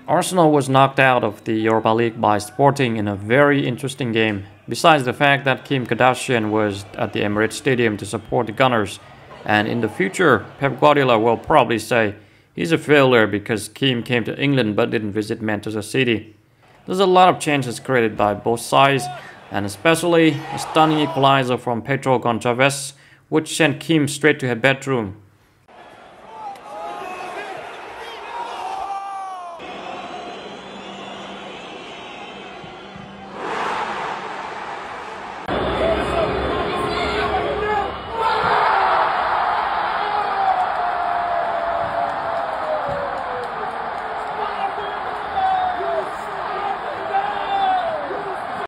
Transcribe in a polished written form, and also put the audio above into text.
Arsenal was knocked out of the Europa League by Sporting in a very interesting game. Besides the fact that Kim Kardashian was at the Emirates Stadium to support the Gunners, and in the future, Pep Guardiola will probably say he's a failure because Kim came to England but didn't visit Manchester City. There's a lot of chances created by both sides, and especially a stunning equalizer from Pedro Goncalves, which sent Kim straight to her bedroom.